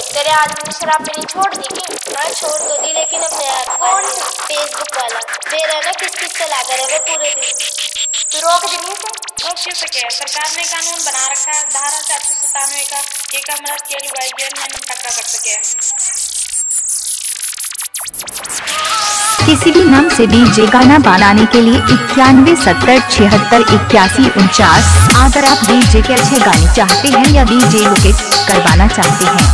तेरे आदमी ने शराब पीनी छोड़ दी कि? हाँ छोड़ तो दी, लेकिन अपने यार कौन फेसबुक वाला मेरा ना किस चला कर है पूरे दिन। तू रोक देनी से रोक क्यों सके? सरकार ने कानून बना रखा है धारा 497 का, एक अमृत के लुगाई जेल में टक्का कर सके। किसी भी नाम से डीजे गाना बनाने के लिए 9170768149। अगर आप डीजे के अच्छे गाने चाहते हैं या डीजे लोकेट करवाना चाहते हैं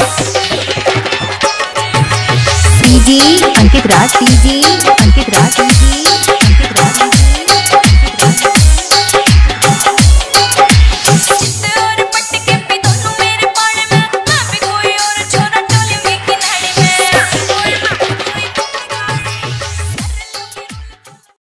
अंकित राज।